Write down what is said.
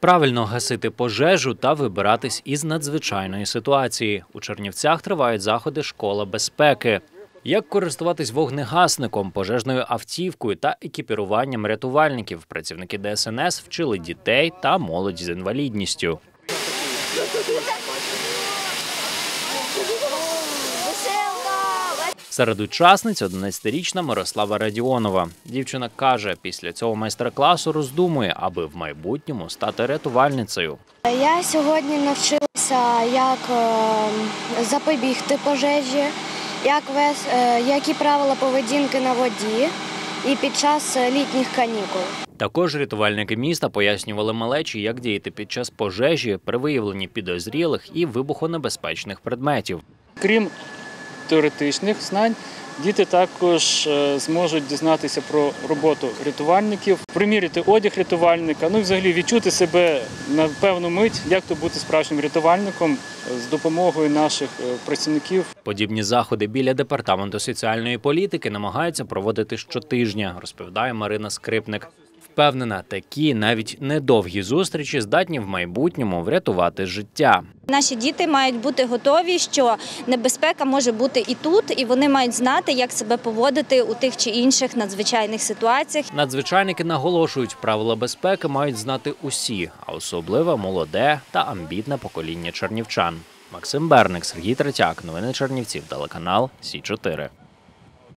Правильно гасити пожежу та вибиратись із надзвичайної ситуації. У Чернівцях тривають заходи «Школа безпеки». Як користуватись вогнегасником, пожежною автівкою та екіпіруванням рятувальників, працівники ДСНС вчили дітей та молодь з інвалідністю. Серед учасниць 11-річна Мирослава Радіонова. Дівчина каже, після цього майстер-класу роздумує, аби в майбутньому стати рятувальницею. Я сьогодні навчилася, як запобігти пожежі, які правила поведінки на воді і під час літніх канікул. Також рятувальники міста пояснювали малечі, як діяти під час пожежі при виявленні підозрілих і вибухонебезпечних предметів. Крім теоретичних знань, діти також зможуть дізнатися про роботу рятувальників, приміряти одяг рятувальника, ну і взагалі відчути себе на певну мить, як то бути справжнім рятувальником з допомогою наших працівників. Подібні заходи біля департаменту соціальної політики намагаються проводити щотижня, розповідає Марина Скрипник. Впевнена, такі навіть недовгі зустрічі здатні в майбутньому врятувати життя. Наші діти мають бути готові, що небезпека може бути і тут, і вони мають знати, як себе поводити у тих чи інших надзвичайних ситуаціях. Надзвичайники наголошують, правила безпеки мають знати усі, а особливо молоде та амбітне покоління чернівчан. Максим Берник, Сергій Третяк. Новини Чернівців. Телеканал Сі 4.